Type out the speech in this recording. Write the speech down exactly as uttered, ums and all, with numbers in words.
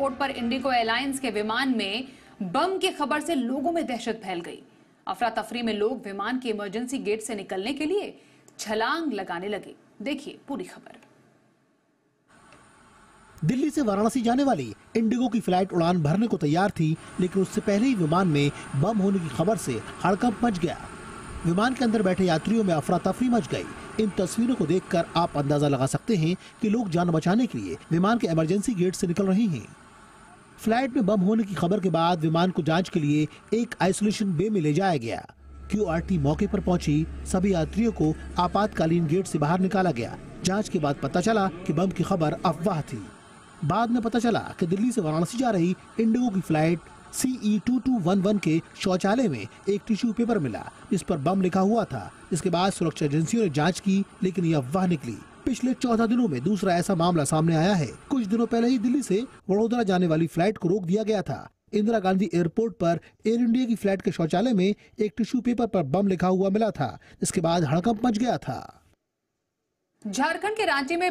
Airport पर Indigo airlines के विमान में बम की खबर से लोगों में दहशत फैल गई। अफरा तफरी में लोग विमान के इमरजेंसी गेट से निकलने के लिए छलांग लगाने लगे। देखिए पूरी खबर। दिल्ली से वाराणसी जाने वाली इंडिगो की फ्लाइट उड़ान भरने को तैयार थी, लेकिन उससे पहले ही विमान में बम होने की खबर से हड़कंप मच गया। विमान के अंदर बैठे यात्रियों में अफरा तफरी मच गई। इन तस्वीरों को देखकर आप अंदाजा लगा सकते हैं कि लोग जान बचाने के लिए विमान के इमरजेंसी गेट से निकल रहे हैं। फ्लाइट में बम होने की खबर के बाद विमान को जांच के लिए एक आइसोलेशन बे में ले जाया गया। क्यूआरटी मौके पर पहुंची, सभी यात्रियों को आपातकालीन गेट से बाहर निकाला गया। जांच के बाद पता चला कि बम की खबर अफवाह थी। बाद में पता चला कि दिल्ली से वाराणसी जा रही इंडिगो की flight C E two two one one के शौचालय में एक टिश्यू पेपर मिला, जिस पर बम लिखा हुआ था। इसके बाद सुरक्षा एजेंसियों ने जांच की, लेकिन ये अफवाह निकली। पिछले चौदह दिनों में दूसरा ऐसा मामला सामने आया है। कुछ दिनों पहले ही दिल्ली से वडोदरा जाने वाली फ्लाइट को रोक दिया गया था। इंदिरा गांधी एयरपोर्ट पर एयर इंडिया की फ्लाइट के शौचालय में एक टिश्यू पेपर पर बम लिखा हुआ मिला था, जिसके बाद हड़कंप मच गया था। झारखंड के रांची में